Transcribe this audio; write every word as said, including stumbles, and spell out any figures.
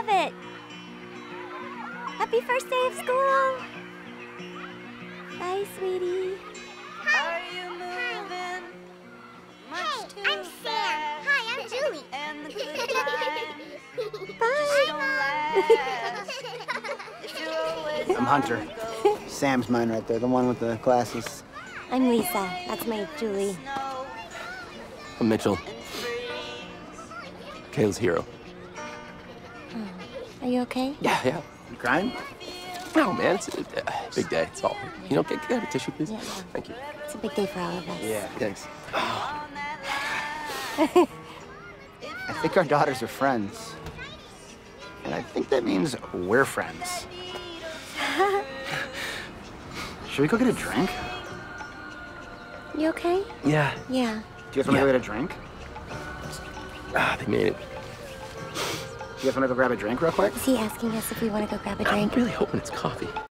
love it. Happy first day of school. Bye, sweetie. Are you moving? Hey, I'm Sam. Hi, I'm Julie. And the good times Bye. don't last. If you're always I'm Hunter. Sam's mine right there, the one with the glasses. I'm Lisa. That's my Julie. I'm Mitchell. Kayla's hero. Are you okay? Yeah, yeah. You crying? No, man, it's a uh, big day. It's all. You know, get, get a tissue, please. Yeah, yeah. Thank you. It's a big day for all of us. Yeah. Thanks. I think our daughters are friends. And I think that means we're friends. Should we go get a drink? You okay? Yeah. Yeah. Do you guys want to Yeah. go get a drink? Ah, they made it. Do you guys want to go grab a drink real quick? Is he asking us if we want to go grab a I'm drink? really hoping it's coffee.